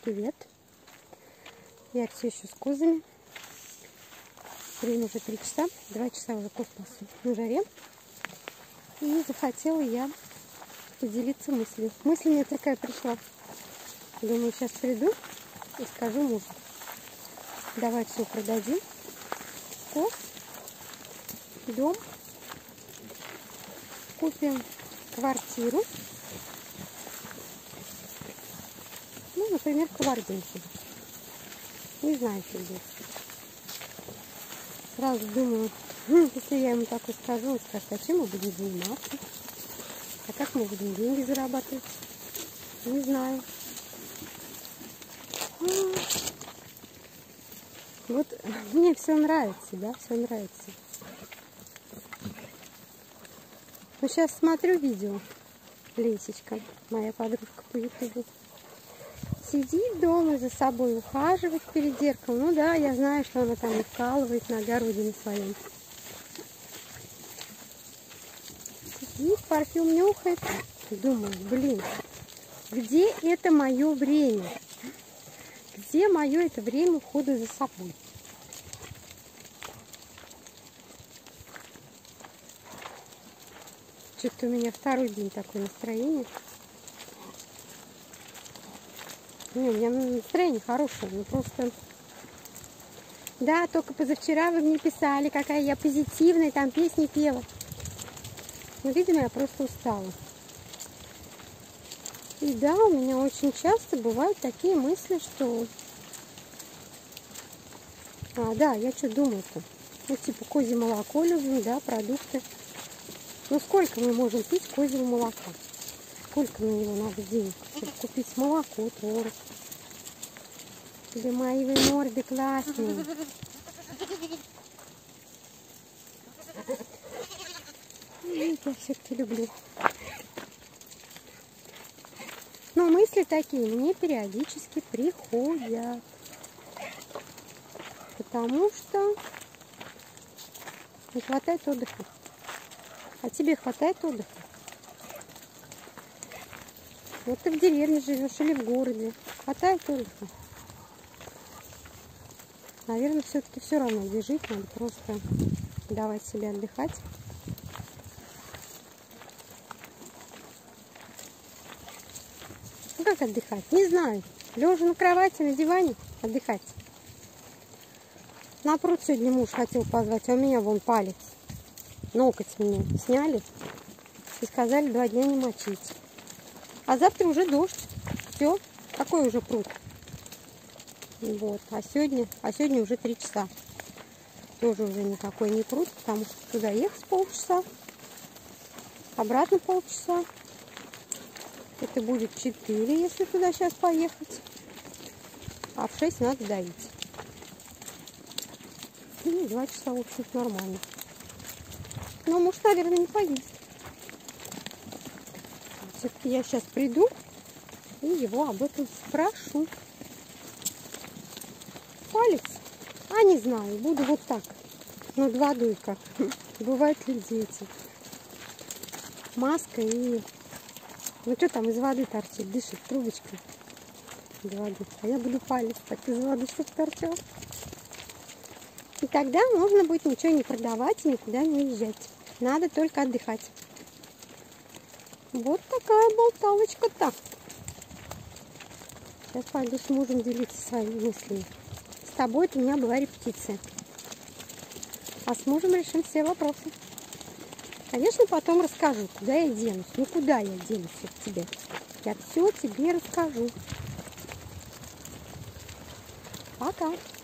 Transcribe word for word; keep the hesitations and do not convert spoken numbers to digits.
Привет. Я все еще с козами. Время уже три часа. Два часа уже коз пасу на жаре. И захотела я поделиться мыслью. Мысль мне такая пришла. Думаю, сейчас приду и скажу мужу. Давай все продадим. Коз, дом. Купим квартиру. Ну, например, Кабардинке. Не знаю, что здесь. Сразу думаю, если я ему такое скажу, он скажет, а чем мы будем заниматься? А как мы будем деньги зарабатывать? Не знаю. Вот мне все нравится, да, все нравится. Ну, сейчас смотрю видео. Лесечка, моя подружка по ютубу. Сидит дома, за собой ухаживает перед зеркалом. Ну да, я знаю, что она там вкалывает на огороде на своем. Сидит, парфюм нюхает. Думаю, блин, где это мое время? Где мое это время ухода за собой? Что-то у меня второй день такое настроение. Не, у меня настроение хорошее, ну просто... Да, только позавчера вы мне писали, какая я позитивная, там песни пела. Ну, видимо, я просто устала. И да, у меня очень часто бывают такие мысли, что... А, да, я что думаю-то? Ну, типа, козье молоко любим, да, продукты. Ну, сколько мы можем пить козьего молока? Сколько на него надо денег, чтобы купить молоко, творог? Да мои вы морды классные. Я все-таки люблю. Но мысли такие мне периодически приходят. Потому что не хватает отдыха. А тебе хватает отдыха? Вот ты в деревне живешь или в городе. Хватает отдыха? Наверное, все-таки все равно, где жить, надо просто давать себе отдыхать. Ну как отдыхать? Не знаю. Лежа на кровати, на диване отдыхать. На пруд сегодня муж хотел позвать, а у меня вон палец. Ноготь мне сняли и сказали два дня не мочить. А завтра уже дождь. Все, какой уже пруд? Вот, а сегодня, а сегодня уже три часа. Тоже уже никакой не пруд, потому что туда ехать полчаса, обратно полчаса. Это будет четыре, если туда сейчас поехать. А в шесть надо доить. И два часа, в общем-то, нормально. Но муж, наверное, не поест. Все-таки я сейчас приду и его об этом спрошу. Палец? А не знаю, буду вот так, над водой как. Бывают ли дети. Маска и... Ну что там из воды торчит, дышит трубочкой из воды. А я буду палец так из воды, чтобы торчал. И тогда можно будет ничего не продавать и никуда не уезжать. Надо только отдыхать. Вот такая болталочка-то. Сейчас пойду с мужем делиться своими мыслями. С тобой у меня была репетиция. А с мужем решим все вопросы. Конечно, потом расскажу, куда я денусь. Ну, куда я денусь от тебя? Я все тебе расскажу. Пока.